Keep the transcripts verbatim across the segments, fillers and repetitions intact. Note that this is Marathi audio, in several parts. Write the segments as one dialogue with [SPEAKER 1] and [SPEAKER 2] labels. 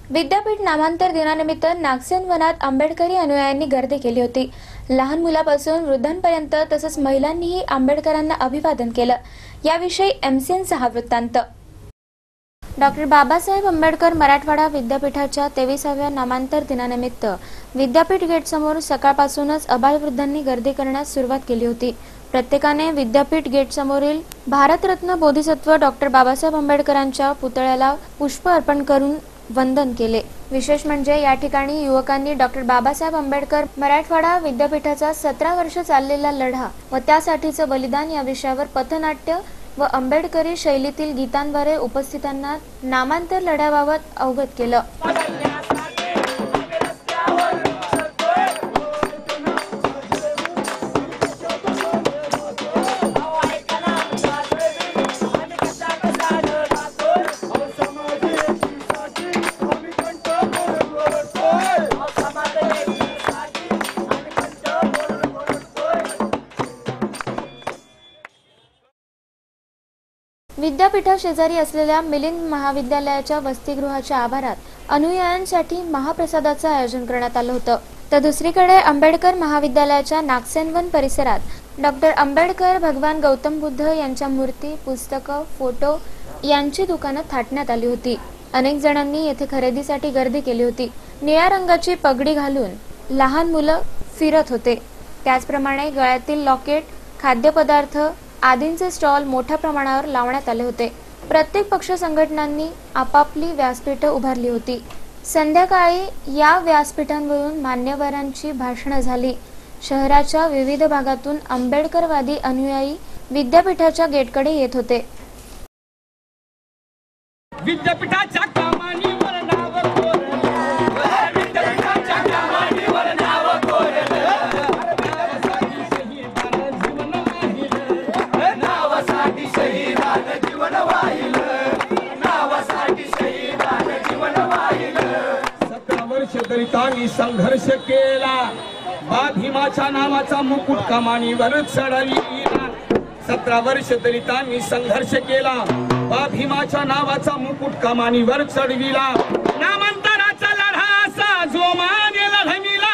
[SPEAKER 1] विद्यापीठ नामांतर दिनानिमित्त नागसेन वनात आंबेडकरी अनुयायांनी गर्दी केली होती। लहान मुलापासून वृद्धांपर्यंत तसंच महिलांनीही आंबेडकरांना अभिवादन केलं। याविषयी एमसीएनचा हा वृत्तांत। डॉक्टर बाबासाहेब आंबेडकर मराठवाडा विद्यापीठाच्या तेविसाव्या नामांतर दिनानिमित्त विद्यापीठ गेटसमोर सकाळपासूनच अबालवृद्धांनी गर्दी करण्यास सुरुवात केली होती। प्रत्येकाने विद्यापीठ गेटसमोरील भारतरत्न बोधिसत्व डॉक्टर बाबासाहेब आंबेडकरांच्या पुतळ्याला पुष्प अर्पण करून वंदन केले। विशेष म्हणजे या ठिकाणी युवकांनी डॉक्टर बाबासाहेब आंबेडकर मराठवाडा विद्यापीठाचा सतरा वर्ष चाललेला लढा व त्यासाठीचे बलिदान या विषयावर पथनाट्य व आंबेडकरी शैलीतील गीतांद्वारे उपस्थितांना नामांतर लढ्याबाबत अवगत केलं। विद्यापीठा शेजारी असलेल्या मिलिंद महाविद्यालयाच्या वसतिगृहाच्या आवारात अनुयायांसाठी महाप्रसादाचं आयोजन करण्यात आलं होतं। तर दुसरीकडे आंबेडकर महाविद्यालयाच्या नागसेनवन परिसरात डॉक्टर आंबेडकर, भगवान गौतम बुद्ध यांच्या मूर्ती, पुस्तकं, फोटो यांची दुकानं थाटण्यात आली होती। अनेक जणांनी येथे खरेदीसाठी गर्दी केली होती। निळ्या रंगाची पगडी घालून लहान मुलं फिरत होते। त्याचप्रमाणे गळ्यातील लॉकेट, खाद्यपदार्थ आदींचे स्टॉल मोठ्या प्रमाणावर लावण्यात आले होते। प्रत्येक पक्ष संघटनांनी आपापली व्यासपीठे उभारली होती। संध्याकाळी या व्यासपीठांवरून मान्यवरांची भाषणे झाली। शहराच्या विविध भागातून आंबेडकरवादी अनुयायी विद्यापीठाच्या गेटकडे येत होते।
[SPEAKER 2] विद्यापीठाच्या कामानीवर नाव कोरलं, विद्यापीठाच्या कामानीवर नाव कोरलं, नावासाठी शहीदानं जीवन वाहिलं, नावासाठी शहीदानं जीवन वाहिलं। सतरा वर्ष दलितांनी संघर्ष केला, बा भीमाच्या नावाचा मुकुट कमानीवर चढविला। सतरा वर्ष दलितांनी संघर्ष केला, बा भीमाच्या नावाचा मुकुट कमानीवर चढविला। नामांतराचा लढा असा जोमाने लढविला,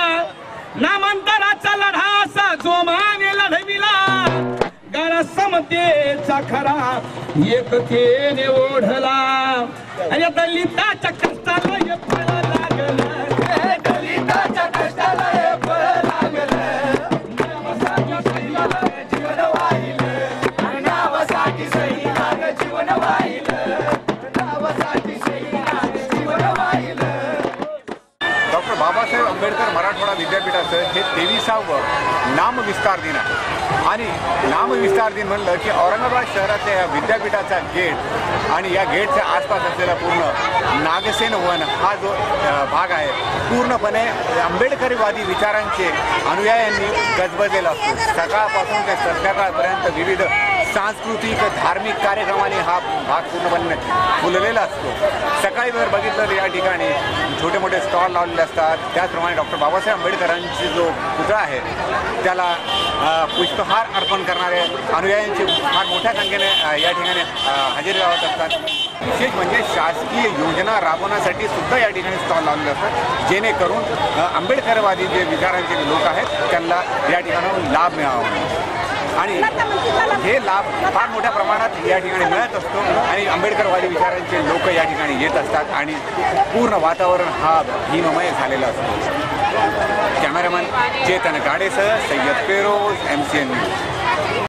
[SPEAKER 2] नामांतराचा लढा असा जोमाने लढविला। गाळा समतेचा खरा एकतेने ओढला, आणि दलिताच्या कष्टाला हे फळ लागलं, दलिताच्या कष्टाला हे फळ लागलं। नावासाठी शहीदानं जीवन वाहिलं, नावासाठी शहीदानं जीवन वाहिलं, नावासाठी शहीदानं जीवन वाहिलं।
[SPEAKER 3] डॉक्टर बाबासाहेब आंबेडकर मराठवाडा विद्यापीठाचं हे तेविसावं नामविस्तार दिन आहे। आणि नामविस्तार दिन म्हणलं की औरंगाबाद शहरातल्या या विद्यापीठाचा गेट आणि या गेटच्या आसपास असलेला पूर्ण नागसेन वन हा जो भाग आहे पूर्णपणे आंबेडकरीवादी विचारांचे अनुयायांनी गजबजलेला असतो। सकाळपासून ते संध्याकाळपर्यंत विविध सांस्कृतिक धार्मिक कार्यक्रमांनी हा भाग पूर्णपणे फुललेला असतो। सकाळी जर बघितलं तर या ठिकाणी छोटे मोठे स्टॉल लावलेले असतात। त्याचप्रमाणे डॉक्टर बाबासाहेब आंबेडकरांची जो पुतळा आहे त्याला पुष्पहार अर्पण करणारे अनुयायांची फार मोठ्या संख्येने या ठिकाणी हजेरी लावत असतात। विशेष म्हणजे शासकीय योजना राबवण्यासाठी सुद्धा या ठिकाणी स्टॉल लावलेले असतात, जेणेकरून आंबेडकरवादी जे विचारांचे लोक आहेत त्यांना या ठिकाणाहून लाभ मिळावा। आणि हे लाभ फार मोठ्या प्रमाणात या ठिकाणी मिळत असतो आणि आंबेडकरवादी विचारांचे लोक या ठिकाणी येत असतात आणि पूर्ण वातावरण हा भीममय झालेला असतो। कॅमेरामन चेतन गाडेसह सय्यद फेरोज, एमसीएन न्यूज।